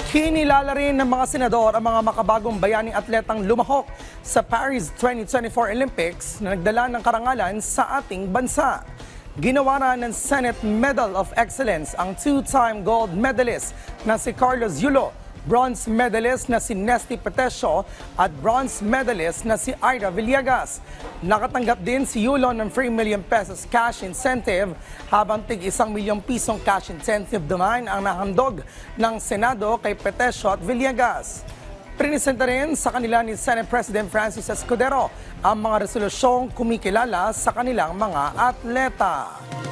Kinilala rin ng mga senador ang mga makabagong bayaning atletang lumahok sa Paris 2024 Olympics na nagdala ng karangalan sa ating bansa. Ginawa ng Senate Medal of Excellence ang two-time gold medalist na si Carlos Yulo, bronze medalist na si Nesty Petesio at bronze medalist na si Ira Villegas. Nakatanggap din si Yulo ng 3 million pesos cash incentive habang tig 1 milyong pisong cash incentive naman ang nahandog ng Senado kay Petesio at Villegas. Prinisenta rin sa kanila ni Senate President Francis Escudero ang mga resolusyong kumikilala sa kanilang mga atleta.